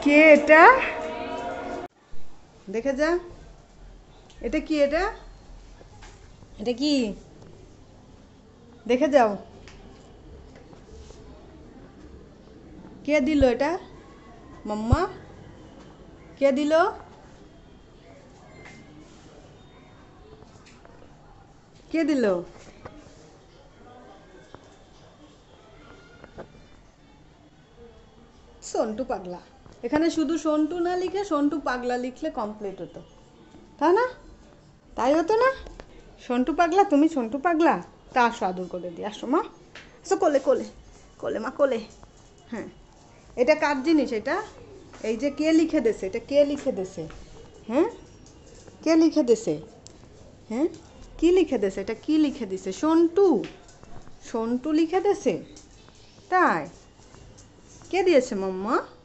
কে এটা? দেখে যা, এটা কি? এটা এটা কি? দেখে যাও, কে দিল এটা? মাম্মা, কে দিল? কে দিল? সন্টু পাগলা। এখানে শুধু সন্টু না লিখে সন্টু পাগলা লিখলে কমপ্লিট হতো, তাই না? তাই হতো না? সন্টু পাগলা, তুমি সন্টু পাগলা। তা আসো, আদর করে দিই, আসো মা, আসো কোলে কোলে, কোলে মা কোলে। হ্যাঁ, এটা কার জিনিস এটা? এই যে কে লিখে দেছে, এটা কে লিখে দেছে? হ্যাঁ, কে লিখে দেছে? হ্যাঁ, কি লিখে দেছে? এটা কি লিখে দিছে? সন্টু, সন্টু লিখে দেছে? তাই? কে দিয়েছে মাম্মা?